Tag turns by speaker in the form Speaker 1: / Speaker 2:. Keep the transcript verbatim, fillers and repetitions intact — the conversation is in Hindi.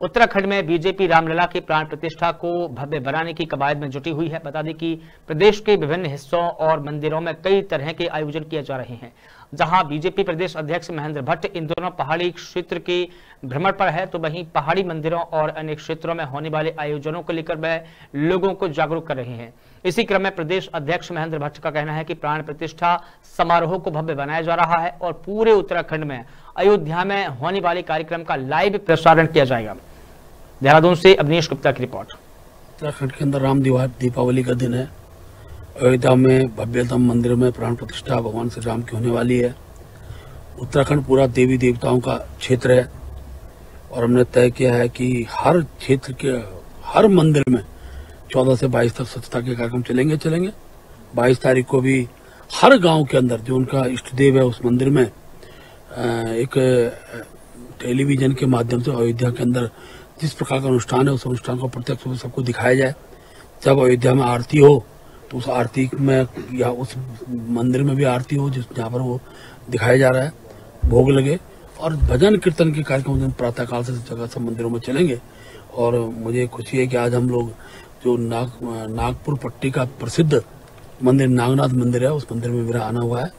Speaker 1: उत्तराखंड में बीजेपी रामलला की प्राण प्रतिष्ठा को भव्य बनाने की कवायद में जुटी हुई है। बता दें कि प्रदेश के विभिन्न हिस्सों और मंदिरों में कई तरह के आयोजन किए जा रहे हैं। जहां बीजेपी प्रदेश अध्यक्ष महेंद्र भट्ट इन दोनों पहाड़ी क्षेत्र के भ्रमण पर है, तो वहीं पहाड़ी मंदिरों और अन्य क्षेत्रों में होने वाले आयोजनों को लेकर वह लोगों को जागरूक कर रहे हैं। इसी क्रम में प्रदेश अध्यक्ष महेंद्र भट्ट का कहना है कि प्राण प्रतिष्ठा समारोह को भव्य बनाया जा रहा है और पूरे उत्तराखंड में अयोध्या में होने वाले कार्यक्रम का लाइव प्रसारण किया जाएगा। देहरादून से अवनीश गुप्ता की रिपोर्ट।
Speaker 2: उत्तराखंड के अंदर राम दीपावली का दिन है। अयोध्या में भव्यतम मंदिर में प्राण प्रतिष्ठा भगवान श्री राम की होने वाली है। उत्तराखंड पूरा देवी देवताओं का क्षेत्र है और हमने तय किया है कि हर क्षेत्र के हर मंदिर में चौदह से बाईस तक स्वच्छता के कार्यक्रम चलेंगे चलेंगे बाईस तारीख को भी हर गांव के अंदर जो उनका इष्ट देव है उस मंदिर में एक टेलीविजन के माध्यम से अयोध्या के अंदर जिस प्रकार का अनुष्ठान है उस अनुष्ठान को प्रत्यक्ष रूप से सबको दिखाया जाए। जब अयोध्या में आरती हो तो उस आरती में या उस मंदिर में भी आरती हो जिस जहाँ पर वो दिखाया जा रहा है, भोग लगे और भजन कीर्तन के कार्यक्रम प्रातःकाल से जगह सब मंदिरों में चलेंगे। और मुझे खुशी है कि आज हम लोग जो नाग नागपुर पट्टी का प्रसिद्ध मंदिर नागनाथ मंदिर है उस मंदिर में मेरा आना हुआ है